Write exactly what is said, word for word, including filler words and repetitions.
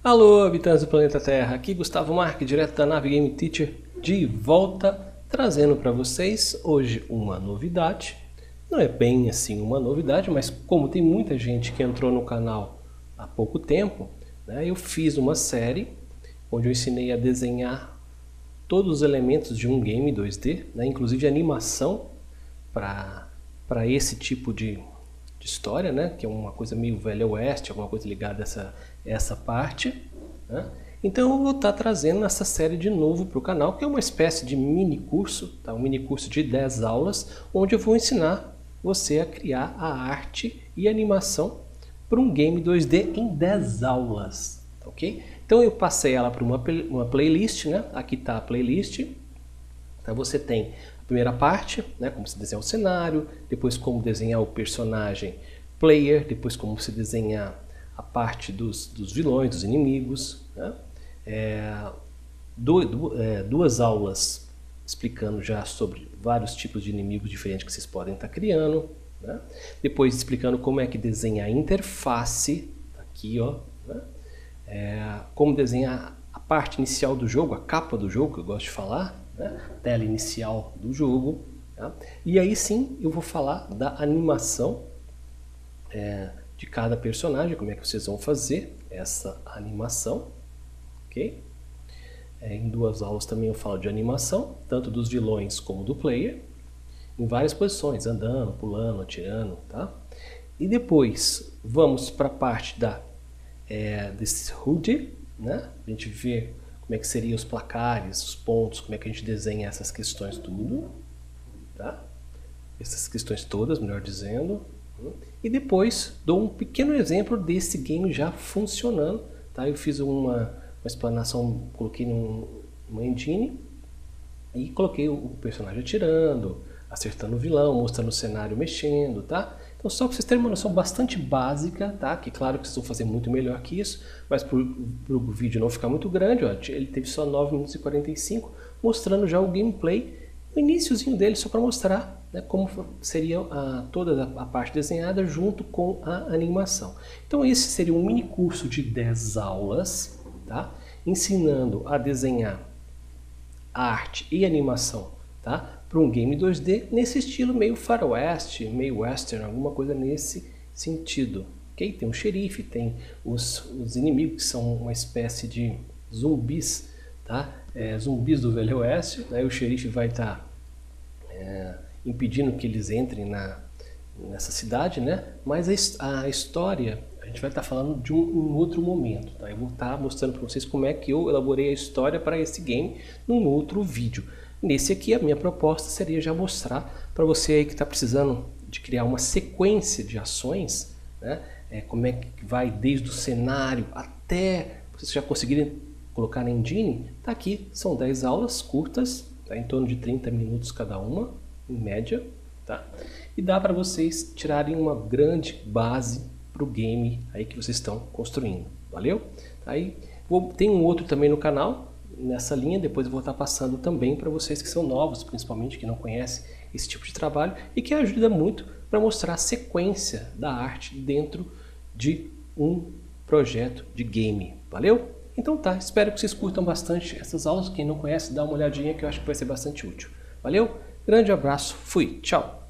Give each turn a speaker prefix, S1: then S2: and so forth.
S1: Alô, habitantes do planeta Terra, aqui Gustavo Marque, direto da nave Game Teacher, de volta, trazendo para vocês hoje uma novidade. Não é bem assim uma novidade, mas como tem muita gente que entrou no canal há pouco tempo, né, eu fiz uma série onde eu ensinei a desenhar todos os elementos de um game dois D, né, inclusive animação para para esse tipo de de história, né? Que é uma coisa meio velho oeste, alguma coisa ligada a essa, essa parte. Né? Então eu vou estar trazendo essa série de novo para o canal, que é uma espécie de mini curso, tá? Um mini curso de dez aulas, onde eu vou ensinar você a criar a arte e animação para um game dois D em dez aulas. Ok? Então eu passei ela para uma, uma playlist, né? Aqui está a playlist. Então você tem a primeira parte, né, como se desenhar o cenário, depois como desenhar o personagem player, depois como se desenhar a parte dos, dos vilões, dos inimigos. Né? É, do, do, é, duas aulas explicando já sobre vários tipos de inimigos diferentes que vocês podem estar criando. Né? Depois explicando como é que desenha a interface, aqui ó, né? É, como desenhar a parte inicial do jogo, a capa do jogo, que eu gosto de falar. Né? Tela inicial do jogo, tá? E aí sim eu vou falar da animação é, de cada personagem, como é que vocês vão fazer essa animação, ok? É, em duas aulas também eu falo de animação, tanto dos vilões como do player, em várias posições, andando, pulando, atirando, tá? E depois vamos para a parte da é, desse H U D, né? A gente vê como é que seriam os placares, os pontos, como é que a gente desenha essas questões tudo, tá? Essas questões todas, melhor dizendo. E depois dou um pequeno exemplo desse game já funcionando, tá? Eu fiz uma, uma explanação, coloquei num, numa engine e coloquei o personagem atirando, acertando o vilão, mostrando o cenário mexendo, tá? Então só para vocês terem uma noção bastante básica, tá? Que claro que vocês vão fazer muito melhor que isso, mas para o vídeo não ficar muito grande, ó, ele teve só nove minutos e quarenta e cinco, mostrando já o gameplay, o iniciozinho dele, só para mostrar, né, como seria a, toda a parte desenhada junto com a animação. Então esse seria um mini curso de dez aulas, tá? Ensinando a desenhar a arte e animação, tá? Para um game dois D nesse estilo meio faroeste, meio western, alguma coisa nesse sentido. Okay? Tem um xerife, tem os, os inimigos que são uma espécie de zumbis, tá? É, zumbis do velho oeste. Né? O xerife vai estar tá, é, impedindo que eles entrem na, nessa cidade, né? Mas a, a história a gente vai estar tá falando de um, um outro momento. Tá? Eu vou estar tá mostrando para vocês como é que eu elaborei a história para esse game num outro vídeo. Nesse aqui a minha proposta seria já mostrar para você aí que está precisando de criar uma sequência de ações, né? É, como é que vai desde o cenário até vocês já conseguirem colocar na engine. Tá aqui, são dez aulas curtas, tá? Em torno de trinta minutos cada uma, em média, tá? E dá para vocês tirarem uma grande base para o game aí que vocês estão construindo, valeu? Aí vou, tem um outro também no canal nessa linha, depois eu vou estar passando também para vocês que são novos, principalmente que não conhecem esse tipo de trabalho e que ajuda muito para mostrar a sequência da arte dentro de um projeto de game, valeu? Então tá, espero que vocês curtam bastante essas aulas, quem não conhece dá uma olhadinha que eu acho que vai ser bastante útil, valeu? Grande abraço, fui, tchau!